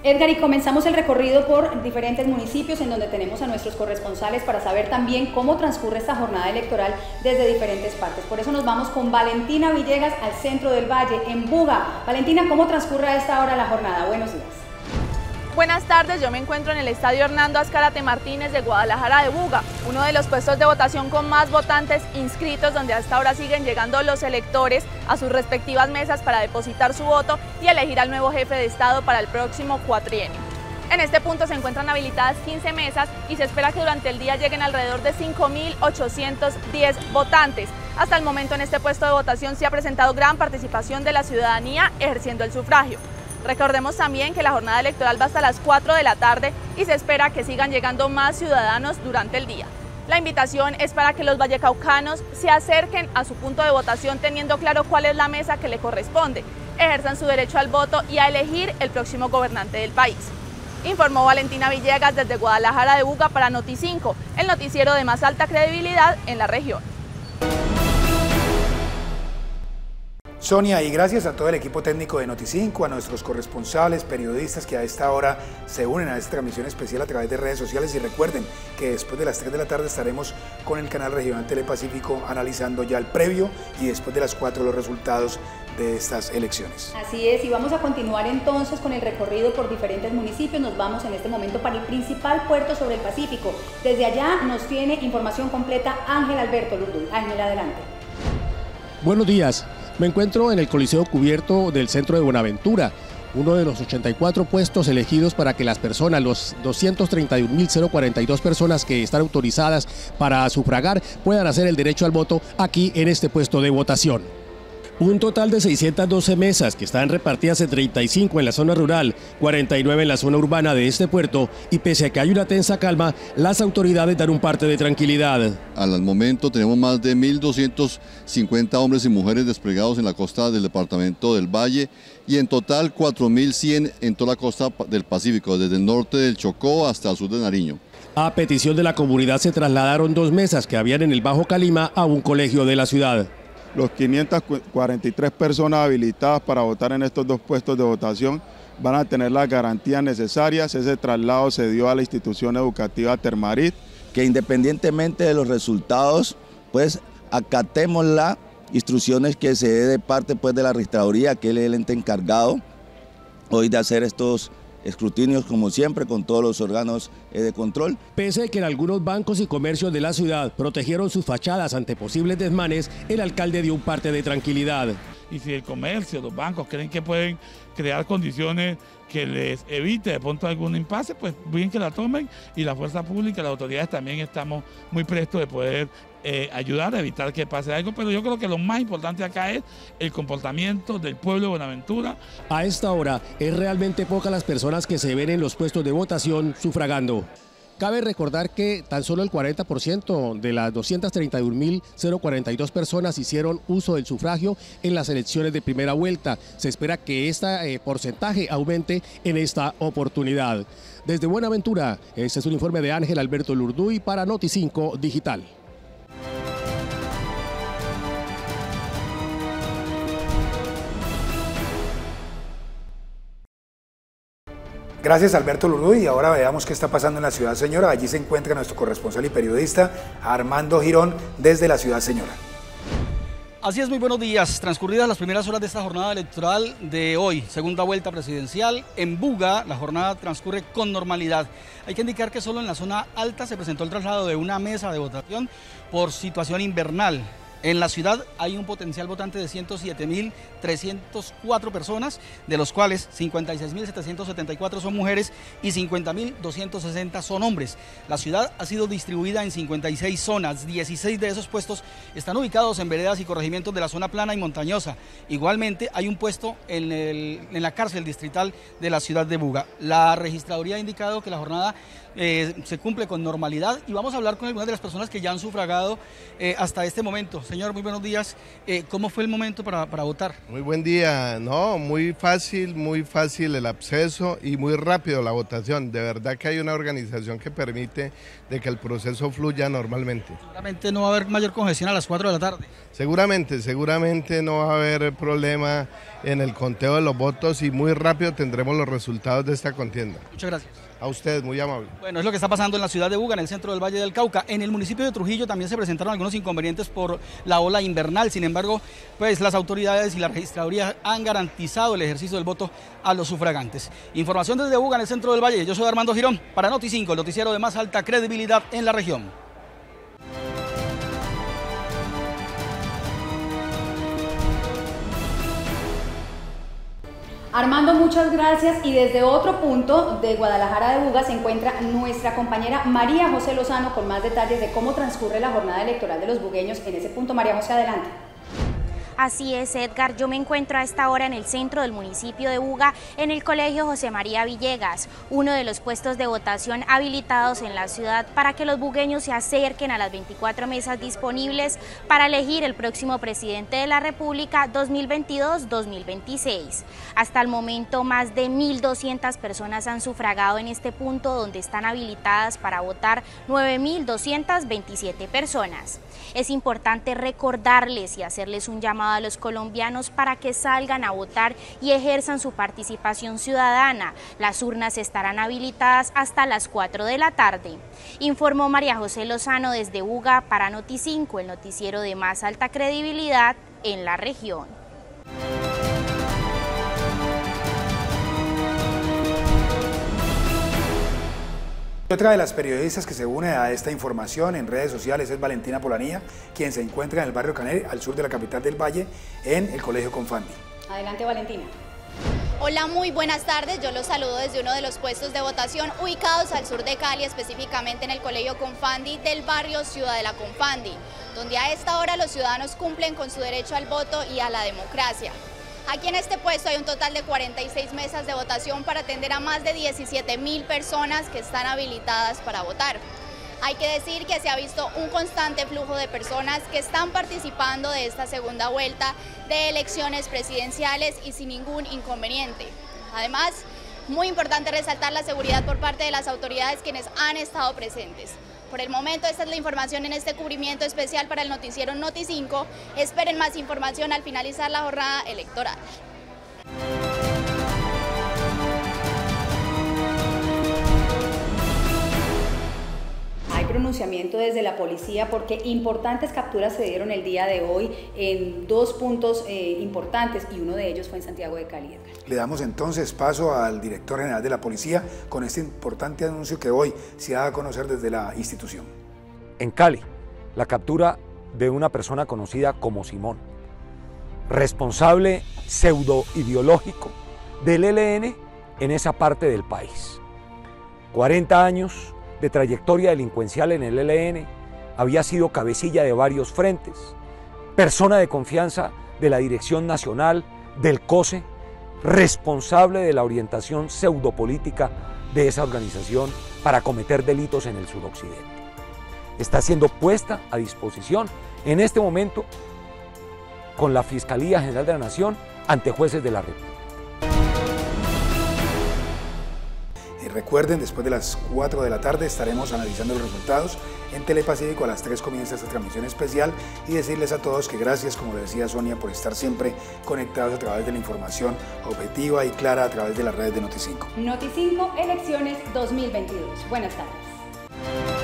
Edgar, y comenzamos el recorrido por diferentes municipios en donde tenemos a nuestros corresponsales para saber también cómo transcurre esta jornada electoral desde diferentes partes. Por eso nos vamos con Valentina Villegas al centro del Valle, en Buga. Valentina, ¿cómo transcurre a esta hora la jornada? Buenos días. Buenas tardes, yo me encuentro en el estadio Hernando Azcárate Martínez de Guadalajara de Buga, uno de los puestos de votación con más votantes inscritos, donde hasta ahora siguen llegando los electores a sus respectivas mesas para depositar su voto y elegir al nuevo jefe de Estado para el próximo cuatrienio. En este punto se encuentran habilitadas 15 mesas y se espera que durante el día lleguen alrededor de 5.810 votantes. Hasta el momento en este puesto de votación se ha presentado gran participación de la ciudadanía ejerciendo el sufragio. Recordemos también que la jornada electoral va hasta las 4 de la tarde y se espera que sigan llegando más ciudadanos durante el día. La invitación es para que los vallecaucanos se acerquen a su punto de votación teniendo claro cuál es la mesa que le corresponde, ejerzan su derecho al voto y a elegir el próximo gobernante del país. Informó Valentina Villegas desde Guadalajara de Buga para Noti5, el noticiero de más alta credibilidad en la región. Sonia, y gracias a todo el equipo técnico de Noti5, a nuestros corresponsales, periodistas que a esta hora se unen a esta transmisión especial a través de redes sociales, y recuerden que después de las 3 de la tarde estaremos con el canal regional Telepacífico analizando ya el previo y después de las 4 los resultados de estas elecciones. Así es, y vamos a continuar entonces con el recorrido por diferentes municipios. Nos vamos en este momento para el principal puerto sobre el Pacífico. Desde allá nos tiene información completa Ángel Alberto Lurduy. Ángel, adelante. Buenos días. Me encuentro en el Coliseo Cubierto del centro de Buenaventura, uno de los 84 puestos elegidos para que las personas, los 231.042 personas que están autorizadas para sufragar, puedan hacer el derecho al voto aquí en este puesto de votación. Un total de 612 mesas que están repartidas en 35 en la zona rural, 49 en la zona urbana de este puerto, y pese a que hay una tensa calma, las autoridades dan un parte de tranquilidad. Al momento tenemos más de 1.250 hombres y mujeres desplegados en la costa del departamento del Valle y en total 4.100 en toda la costa del Pacífico, desde el norte del Chocó hasta el sur de Nariño. A petición de la comunidad se trasladaron 2 mesas que habían en el Bajo Calima a un colegio de la ciudad. Los 543 personas habilitadas para votar en estos 2 puestos de votación van a tener las garantías necesarias. Ese traslado se dio a la institución educativa Termarit. Que independientemente de los resultados, pues acatemos las instrucciones que se dé de parte pues, de la registraduría, que es el ente encargado hoy de hacer estos escrutinios, como siempre, con todos los órganos de control. Pese a que en algunos bancos y comercios de la ciudad protegieron sus fachadas ante posibles desmanes, el alcalde dio un parte de tranquilidad. Y si el comercio, los bancos creen que pueden crear condiciones que les evite de pronto algún impasse, pues bien que la tomen, y la fuerza pública, las autoridades también estamos muy prestos de poder ayudar a evitar que pase algo, pero yo creo que lo más importante acá es el comportamiento del pueblo de Buenaventura. A esta hora es realmente pocas las personas que se ven en los puestos de votación sufragando. Cabe recordar que tan solo el 40% de las 231.042 personas hicieron uso del sufragio en las elecciones de primera vuelta. Se espera que este porcentaje aumente en esta oportunidad. Desde Buenaventura, este es un informe de Ángel Alberto Lurduy para Noti5 Digital. Gracias, Alberto Lurduy, y ahora veamos qué está pasando en la Ciudad Señora. Allí se encuentra nuestro corresponsal y periodista Armando Girón desde la Ciudad Señora. Así es, muy buenos días. Transcurridas las primeras horas de esta jornada electoral de hoy, segunda vuelta presidencial, en Buga la jornada transcurre con normalidad. Hay que indicar que solo en la zona alta se presentó el traslado de una mesa de votación por situación invernal. En la ciudad hay un potencial votante de 107.304 personas, de los cuales 56.774 son mujeres y 50.260 son hombres. La ciudad ha sido distribuida en 56 zonas, 16 de esos puestos están ubicados en veredas y corregimientos de la zona plana y montañosa. Igualmente hay un puesto en la cárcel distrital de la ciudad de Buga. La registraduría ha indicado que la jornada se cumple con normalidad y vamos a hablar con algunas de las personas que ya han sufragado hasta este momento. Señor, muy buenos días. ¿Cómo fue el momento para votar? Muy buen día, no, muy fácil el acceso y muy rápido la votación. De verdad que hay una organización que permite de que el proceso fluya normalmente. Seguramente no va a haber mayor congestión a las 4 de la tarde. Seguramente no va a haber problema en el conteo de los votos y muy rápido tendremos los resultados de esta contienda. Muchas gracias. A ustedes, muy amable. Bueno, es lo que está pasando en la ciudad de Buga, en el centro del Valle del Cauca. En el municipio de Trujillo también se presentaron algunos inconvenientes por la ola invernal. Sin embargo, pues las autoridades y la registraduría han garantizado el ejercicio del voto a los sufragantes. Información desde Buga, en el centro del Valle. Yo soy Armando Girón para Noti5, el noticiero de más alta credibilidad en la región. Armando, muchas gracias. Y desde otro punto de Guadalajara de Buga se encuentra nuestra compañera María José Lozano con más detalles de cómo transcurre la jornada electoral de los bugueños en ese punto. María José, adelante. Así es, Edgar, yo me encuentro a esta hora en el centro del municipio de Buga, en el Colegio José María Villegas, uno de los puestos de votación habilitados en la ciudad para que los bugueños se acerquen a las 24 mesas disponibles para elegir el próximo presidente de la República 2022-2026. Hasta el momento, más de 1.200 personas han sufragado en este punto, donde están habilitadas para votar 9.227 personas. Es importante recordarles y hacerles un llamado a los colombianos para que salgan a votar y ejerzan su participación ciudadana. Las urnas estarán habilitadas hasta las 4 de la tarde. Informó María José Lozano desde Buga para Noti5, el noticiero de más alta credibilidad en la región. Otra de las periodistas que se une a esta información en redes sociales es Valentina Polanía, quien se encuentra en el barrio Caner, al sur de la capital del Valle, en el Colegio Confandi. Adelante, Valentina. Hola, muy buenas tardes. Yo los saludo desde uno de los puestos de votación ubicados al sur de Cali, específicamente en el Colegio Confandi del barrio Ciudad de la Confandi, donde a esta hora los ciudadanos cumplen con su derecho al voto y a la democracia. Aquí en este puesto hay un total de 46 mesas de votación para atender a más de 17.000 personas que están habilitadas para votar. Hay que decir que se ha visto un constante flujo de personas que están participando de esta segunda vuelta de elecciones presidenciales y sin ningún inconveniente. Además, muy importante resaltar la seguridad por parte de las autoridades quienes han estado presentes. Por el momento, esta es la información en este cubrimiento especial para el noticiero Noti5. Esperen más información al finalizar la jornada electoral. Hay pronunciamiento desde la policía porque importantes capturas se dieron el día de hoy en dos puntos importantes y uno de ellos fue en Santiago de Cali, Edgar. Le damos entonces paso al director general de la policía con este importante anuncio que hoy se da a conocer desde la institución. En Cali, la captura de una persona conocida como Simón, responsable pseudo-ideológico del ELN en esa parte del país. 40 años de trayectoria delincuencial en el ELN, había sido cabecilla de varios frentes, persona de confianza de la Dirección Nacional, del COSE, responsable de la orientación pseudopolítica de esa organización para cometer delitos en el suroccidente. Está siendo puesta a disposición en este momento con la Fiscalía General de la Nación ante jueces de la República. Y recuerden, después de las 4 de la tarde estaremos analizando los resultados en Telepacífico. A las 3 comienza esta transmisión especial y decirles a todos que gracias, como le decía Sonia, por estar siempre conectados a través de la información objetiva y clara a través de las redes de Noti5. Noti5, elecciones 2022. Buenas tardes.